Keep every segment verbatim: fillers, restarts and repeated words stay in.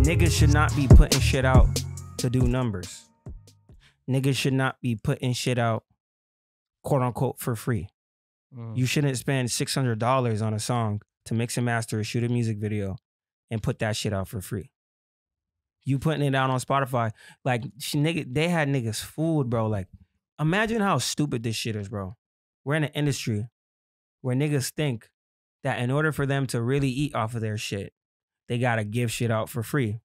Niggas should not be putting shit out to do numbers. Niggas should not be putting shit out, quote unquote, for free. Mm. You shouldn't spend six hundred dollars on a song to mix and master, shoot a music video, and put that shit out for free. You putting it out on Spotify, like, nigga, they had niggas fooled, bro. Like, imagine how stupid this shit is, bro. We're in an industry where niggas think that in order for them to really eat off of their shit, they gotta give shit out for free.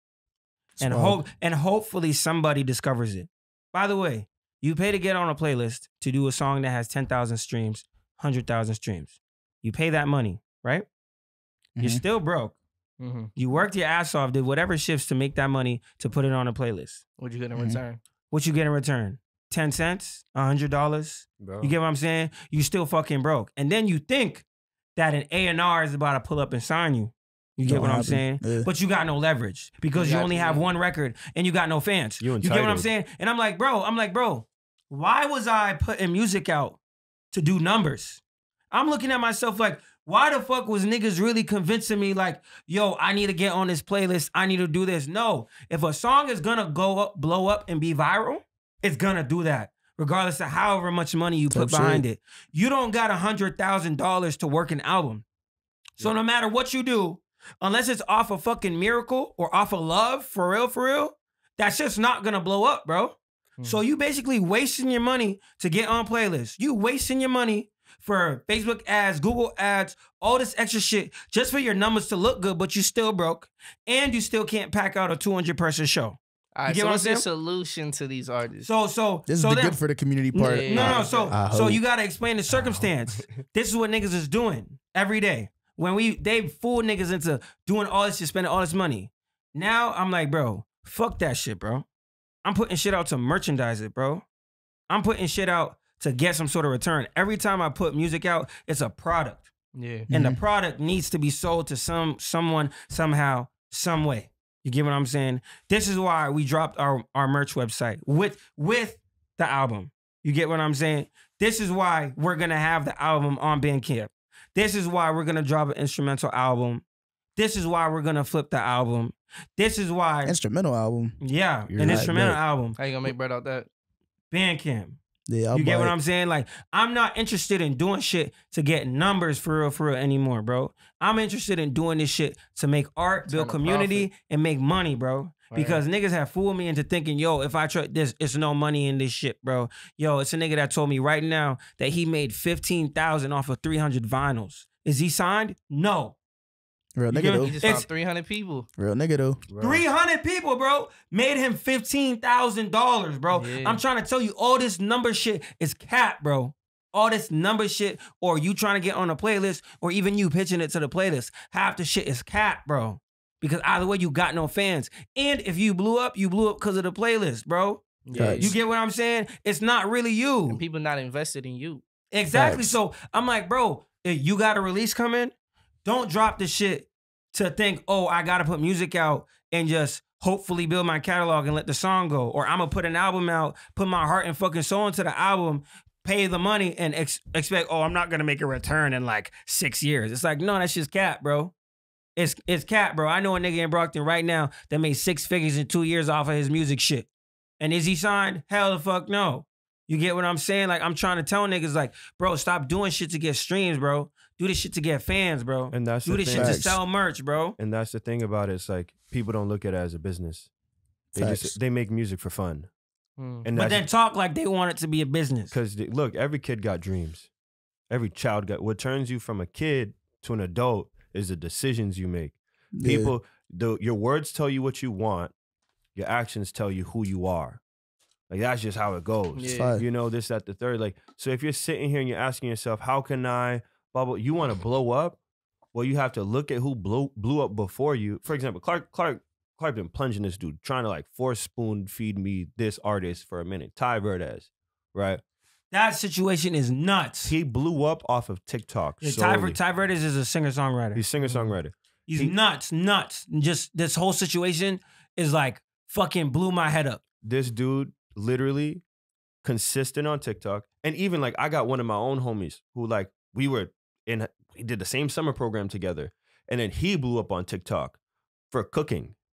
And hope and hopefully somebody discovers it. By the way, you pay to get on a playlist to do a song that has ten thousand streams, one hundred thousand streams. You pay that money, right? Mm-hmm. You're still broke. Mm-hmm. You worked your ass off, did whatever shifts to make that money to put it on a playlist. What'd you get in mm-hmm. return? What you get in return? ten cents? one hundred dollars? You get what I'm saying? You still fucking broke. And then you think that an A and R is about to pull up and sign you. You get Don't what happen. I'm saying? Yeah. But you got no leverage because you, you only have one record and you got no fans. You get what I'm saying? And I'm like, bro, I'm like, bro, why was I putting music out to do numbers? I'm looking at myself like, why the fuck was niggas really convincing me like, yo, I need to get on this playlist. I need to do this. No, if a song is gonna go up, blow up and be viral, it's gonna do that. Regardless of however much money you put behind it. You don't got one hundred thousand dollars to work an album. So yeah. no matter what you do, unless it's off a fucking miracle or off of love, for real, for real, that shit's not gonna blow up, bro. Hmm. So you basically wasting your money to get on playlists. You wasting your money for Facebook ads, Google ads, all this extra shit just for your numbers to look good, but you still broke and you still can't pack out a two hundred person show. All right, so what's the solution to these artists? So, so this so is the then, good for the community part. No, no, no. So, I so hope. you gotta explain the circumstance. This is what niggas is doing every day. When we they fool niggas into doing all this shit, spending all this money. Now I'm like, bro, fuck that shit, bro. I'm putting shit out to merchandise it, bro. I'm putting shit out to get some sort of return. Every time I put music out, it's a product. Yeah. And Mm-hmm. the product needs to be sold to some someone, somehow, some way. You get what I'm saying? This is why we dropped our, our merch website with, with the album. You get what I'm saying? This is why we're going to have the album on Bandcamp. This is why we're going to drop an instrumental album. This is why we're going to flip the album. This is why... Instrumental album? Yeah, You're an right, instrumental bro. album. How you going to make bread out that? Bandcamp. Yeah, I'll you get what it. I'm saying? Like, I'm not interested in doing shit to get numbers for real, for real anymore, bro. I'm interested in doing this shit to make art, build community, and make money, bro. Right. Because niggas have fooled me into thinking, yo, if I try this, it's no money in this shit, bro. Yo, it's a nigga that told me right now that he made fifteen thousand off of three hundred vinyls. Is he signed? No. Real nigga though. He just found three hundred people. Real nigga though. three hundred people, bro, made him fifteen thousand dollars, bro. Yeah. I'm trying to tell you, all this number shit is cap, bro. All this number shit, or you trying to get on a playlist, or even you pitching it to the playlist, half the shit is cap, bro. Because either way, you got no fans. And if you blew up, you blew up because of the playlist, bro. Yeah. You get what I'm saying? It's not really you. And people not invested in you. Exactly. Facts. So I'm like, bro, if you got a release coming, don't drop the shit to think, oh, I got to put music out and just hopefully build my catalog and let the song go. Or I'm going to put an album out, put my heart and fucking soul into the album, pay the money and ex expect, oh, I'm not going to make a return in like six years. It's like, no, that's just cap, bro. It's, it's cap, bro. I know a nigga in Brockton right now that made six figures in two years off of his music shit. And is he signed? Hell the fuck no. You get what I'm saying? Like, I'm trying to tell niggas, like, bro, stop doing shit to get streams, bro. Do this shit to get fans, bro. And that's Do the this thing. shit to sell merch, bro. And that's the thing about it. It's like, people don't look at it as a business. They Facts. just, they make music for fun. Hmm. And But then talk like they want it to be a business. Because, look, every kid got dreams. Every child got, what turns you from a kid to an adult is the decisions you make. Yeah. People, the, your words tell you what you want. Your actions tell you who you are. Like, that's just how it goes. Yeah. You know, this, that, the third. Like, so if you're sitting here and you're asking yourself, how can I, bubble, you want to blow up? Well, you have to look at who blew, blew up before you. For example, Clark, Clark, Clark been plunging this dude, trying to like four spoon feed me this artist for a minute. Ty Verdes, right? That situation is nuts. He blew up off of TikTok. Yeah, Ty, Ty Verdes is a singer-songwriter. He's singer-songwriter. He's he, nuts, nuts. And just this whole situation is like fucking blew my head up. This dude literally consistent on TikTok. And even like I got one of my own homies who like we were in, we did the same summer program together. And then he blew up on TikTok for cooking.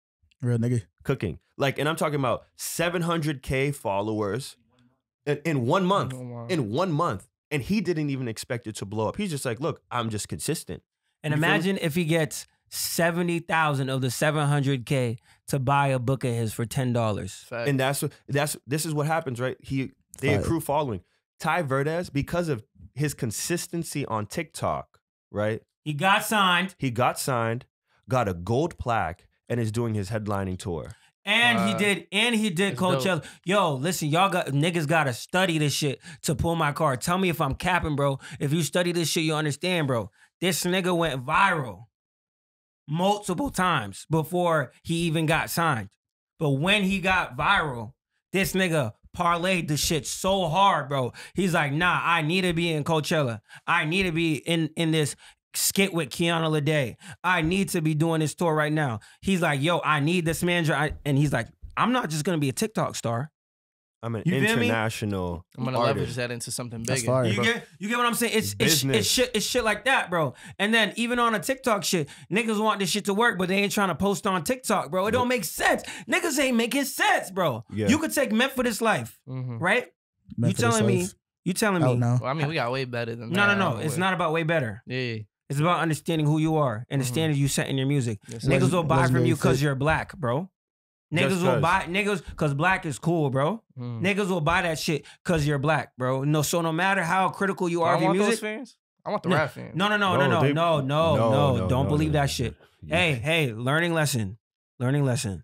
Real nigga. Cooking. Like, and I'm talking about seven hundred K followers in, in one month. Oh, wow. In one month. And he didn't even expect it to blow up. He's just like, look, I'm just consistent. And You feel imagine if he gets seventy thousand of the seven hundred K to buy a book of his for ten dollars. Fact. And that's what that's this is what happens, right? He they Fire. accrue following. Ty Verdes, because of his consistency on TikTok, right? He got signed. He got signed, got a gold plaque, and is doing his headlining tour. And Wow. he did, and he did That's Coachella. Yo, listen, y'all got niggas gotta study this shit to pull my card. Tell me if I'm capping, bro. If you study this shit, you understand, bro. This nigga went viral multiple times before he even got signed. But when he got viral, this nigga parlayed the shit so hard, bro. He's like, nah, I need to be in Coachella. I need to be in, in this skit with Kiana Lede. I need to be doing this tour right now. He's like, yo, I need this manager. I, and he's like, I'm not just gonna be a TikTok star. I'm an You feel me? international I'm gonna artist. leverage that into something That's bigger. fire. You bro. get, you get what I'm saying? It's it's, Business. it's shit it's shit like that, bro. And then even on a TikTok shit, niggas want this shit to work, but they ain't trying to post on TikTok, bro. It don't make sense. Niggas ain't making sense, bro. Yeah. You could take Meant for This Life, Mm-hmm. right? Meant you for this telling me? life. You telling me? Out now. Well, I mean, we got way better than No, that. no, no. It's not about way better. Yeah. It's about understanding who you are and the Mhm. standard you set in your music. Yes, Niggas Legend- will buy from legendary you because fit. you're black, bro. Niggas Just will 'cause. buy niggas because black is cool, bro. Mm. Niggas will buy that shit because you're black, bro. No, so no matter how critical you I are don't of your want those music, fans. I want the No, rap fans. no, no, no, no, No, no, they- no, no, no, no. no, Don't no, believe no. that shit. Yeah. Hey, hey, learning lesson, learning lesson.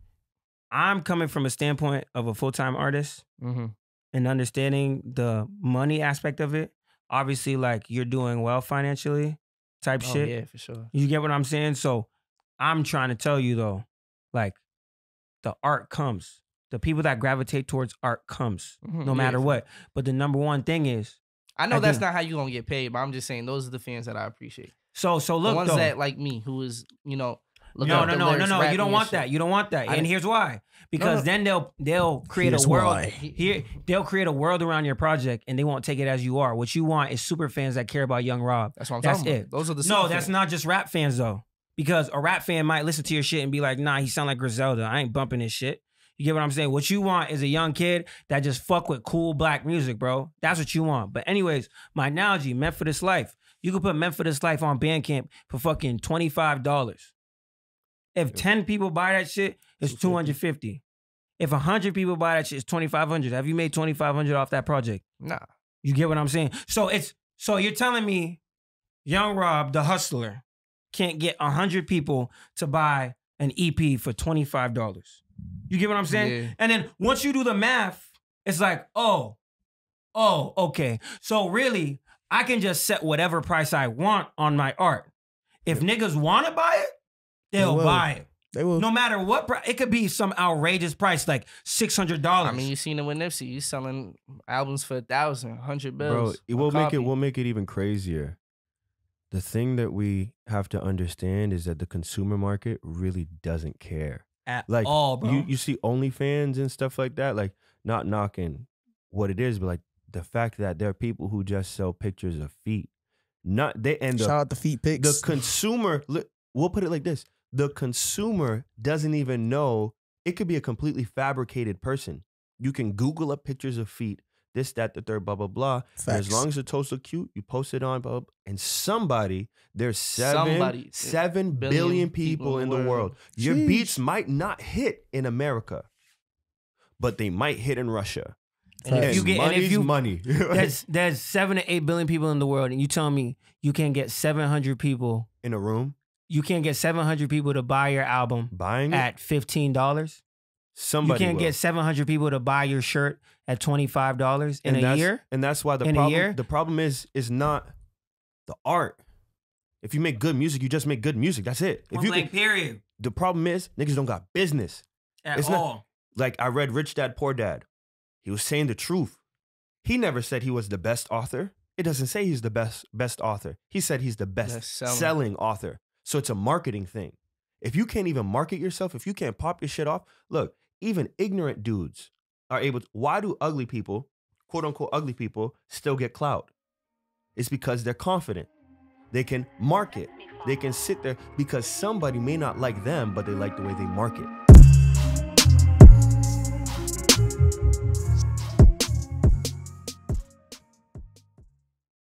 I'm coming from a standpoint of a full-time artist Mm-hmm. and understanding the money aspect of it. Obviously, like you're doing well financially, type Oh, shit. yeah, for sure. You get what I'm saying? So I'm trying to tell you though, like the art comes. The people that gravitate towards art comes, Mhm, no yeah, matter for- what. But the number one thing is, I know I that's think- not how you gonna get paid, but I'm just saying those are the fans that I appreciate. so so The look ones though. that like me, who is you know, looking no, up no, the no, no, lyrics, no. You rapping don't and want shit. that. You don't want that. I And didn't- here's why. Because no. then they'll they'll create Here's a world. why. Here they'll create a world around your project, and they won't take it as you are. What you want is super fans that care about Young Rob. That's what I'm That's talking it. about. Those are the No, super that's fans. not just rap fans though. Because a rap fan might listen to your shit and be like, nah, he sound like Griselda. I ain't bumping this shit. You get what I'm saying? What you want is a young kid that just fuck with cool black music, bro. That's what you want. But anyways, my analogy, Meant for This Life. You could put Meant for This Life on Bandcamp for fucking twenty-five dollars. If ten people buy that shit, it's two hundred fifty. If one hundred people buy that shit, it's twenty-five hundred. Have you made twenty-five hundred off that project? Nah. You get what I'm saying? So it's so you're telling me Young Rob, the hustler, can't get one hundred people to buy an E P for twenty-five dollars. You get what I'm saying? Yeah. And then once you do the math, it's like, oh, oh, okay. So really, I can just set whatever price I want on my art. If niggas want to buy it, they'll will. buy it. They will. No matter what price. It could be some outrageous price, like six hundred dollars. I mean, you seen it with Nipsey. You selling albums for a thousand, hundred Bro, bills. it a will make it copy. will make it even crazier. The thing that we have to understand is that the consumer market really doesn't care. At Like all, bro. you, you see OnlyFans and stuff like that. Like not knocking what it is, but like the fact that there are people who just sell pictures of feet. Not they and the, Shout out the feet the pics. consumer. li- We'll put it like this: the consumer doesn't even know it could be a completely fabricated person. You can Google up pictures of feet, this, that, the third, blah, blah, blah. And as Facts. long as the toes look cute, you post it on, blah, blah, and somebody, there's seven, Somebody, seven billion billion people in the world. Your Sheesh. beats might not hit in America, but they might hit in Russia. And if Facts. you get, and money's if you, money. there's there's seven to eight billion people in the world, and you tell me you can't get seven hundred people, in a room you can't get seven hundred people to buy your album buying it, at fifteen dollars. You somebody can't will. get seven hundred people to buy your shirt at twenty-five dollars in and a that's, year. And that's why the In a problem year? the problem is is not the art. If you make good music, you just make good music. That's it. If Point you blank can, period. the problem is niggas don't got business. At It's not- all. Like I read Rich Dad Poor Dad. He was saying the truth. He never said he was the best author. It doesn't say he's the best best author. He said he's the best Best selling. selling author. So it's a marketing thing. If you can't even market yourself, if you can't pop your shit off, look, even ignorant dudes are able to. Why do ugly people, quote unquote ugly people, still get clout? It's because they're confident. They can market. They can sit there because somebody may not like them, but they like the way they market.